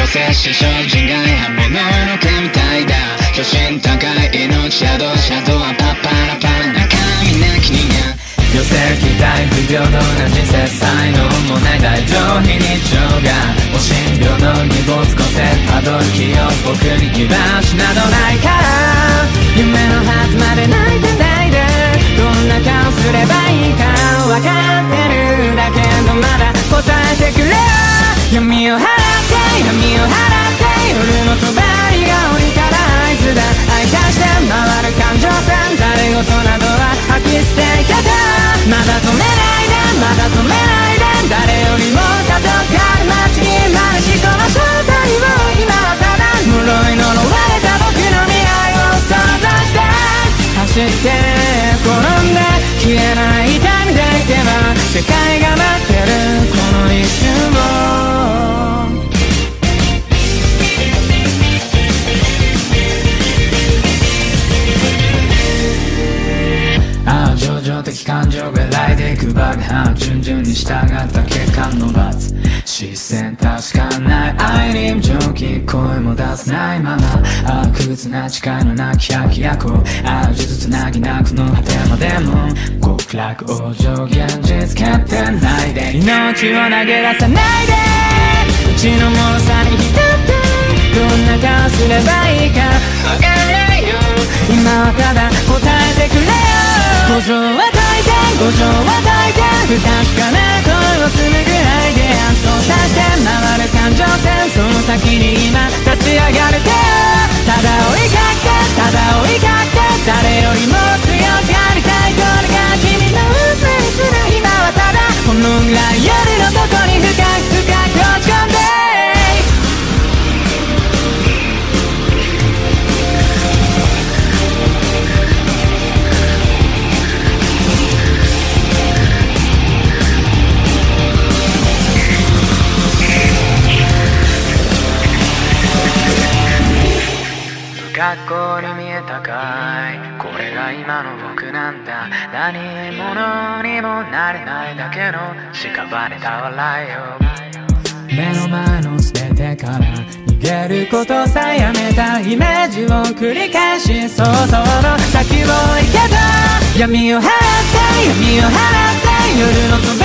摂氏精進外刃物の毛みたいだ。巨神高い命シャドウはパッパラパラ中身なき人間。 寄せ期待不平等な人生才能もない大乗非日常がお診療の義母個性たどる気を僕に居場所などないから夢のはずまで泣いてないでどんな顔すればいいか分かってるだけどまだ答えてくれ闇を払って闇を払って夜の帳が降りたら合図だ愛化して回る感情線誰事などは吐き捨てけどまだ止めないでまだ止めないで誰よりもたどかる街にまるしこの正体を今はただ呪い呪われた僕の未来を想像して走って転んで消えない痛みでいけば世界が待ってるこの一瞬を情緒的感情が揺いでいく爆破順々に従った結果の罰視線確かない愛に蒸気声も出せないまま悪屈な誓いのなき百役を呪術つなぎなくの果てまでも極楽往生現実決定ないで命を投げ出さないでうちの脆さに浸ってどんな顔すればいいか分からないよ今はただ答えてくれよ五条は解いて五条は解いて不確かな声をするぐらいで操作して回る感情線その先に今立ち上がる手ただ追いかけただ追いかけ誰よりも強くありたいこれが君の運命にする今はただこのぐらい夜の底に深く深く落ち込んで学校に見えたかいこれが今の僕なんだ何者にもなれないだけの屍た笑いよ目の前の全てから逃げることさえやめたイメージを繰り返し想像の先を行けた闇を払って闇を払って夜の扉